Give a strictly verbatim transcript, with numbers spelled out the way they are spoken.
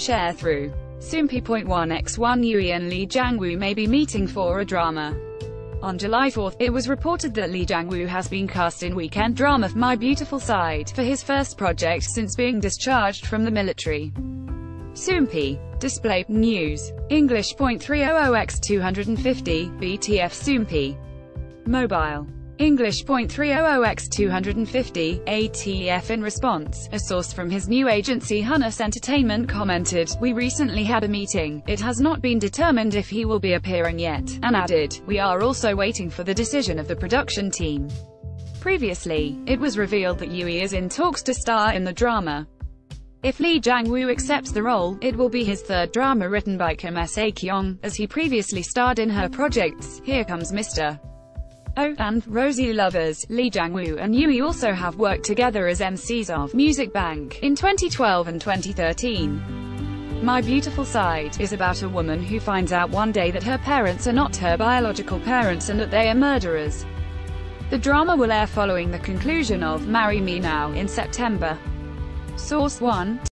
Sharethrough. Soompi point one by one Yui and Lee Jang-woo may be meeting for a drama. On July fourth, it was reported that Lee Jang-woo has been cast in weekend drama My Beautiful Side, for his first project since being discharged from the military. Soompi. Display News. English point three hundred by two fifty, B T F Soompi. Mobile. English point three hundred by two fifty, A T F. In response, a source from his new agency Hunus Entertainment commented, "We recently had a meeting. It has not been determined if he will be appearing yet," and added, "We are also waiting for the decision of the production team." Previously, it was revealed that Yui is in talks to star in the drama. If Lee Jang-woo accepts the role, it will be his third drama written by Kim Se-kyung, as he previously starred in her projects, Here Comes Mister Oh, and Rosie Lovers. Lee Jang-woo and Yui also have worked together as M Cs of Music Bank in twenty twelve and twenty thirteen. My Beautiful Side is about a woman who finds out one day that her parents are not her biological parents and that they are murderers. The drama will air following the conclusion of Marry Me Now in September. Source one.